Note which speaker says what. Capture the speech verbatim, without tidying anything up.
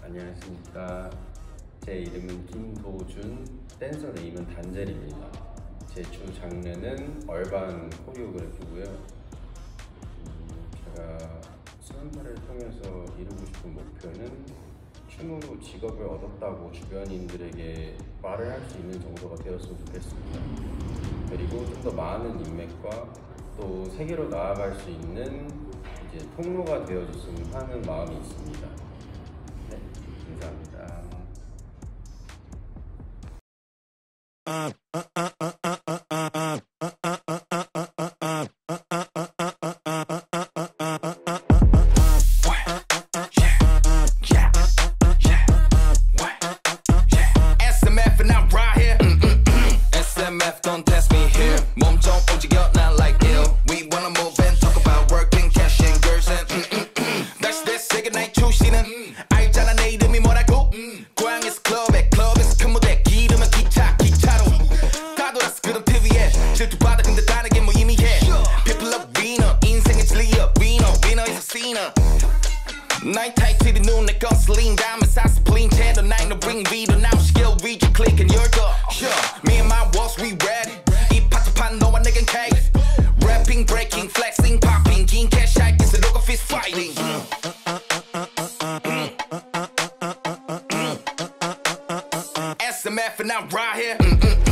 Speaker 1: 안녕하십니까. 제 이름은 김도준, 댄서를 이은 단젤입니다. 제 주 장르는 얼반 코리오그래피고요. 음, 제가 수험사를 통해서 이루고 싶은 목표는 춤으로 직업을 얻었다고 주변인들에게 말을 할 수 있는 정도가 되었으면 좋겠습니다. 그리고 좀 더 많은 인맥과 또 세계로 나아갈 수 있는 이제 통로가 되어줬으면 하는 마음이 있습니다. 네, 감사합니다.
Speaker 2: Night tight to the noon, they gon' sling down my size, clean ten, the night, no bring video, now skill, read your click, and you're the sure. Me and my walls, we ready. 이 파트판 너와 내겐 cake. Rapping, breaking, flexing, popping, 긴 cash, I guess the local fist fighting. S M F and I'm right here.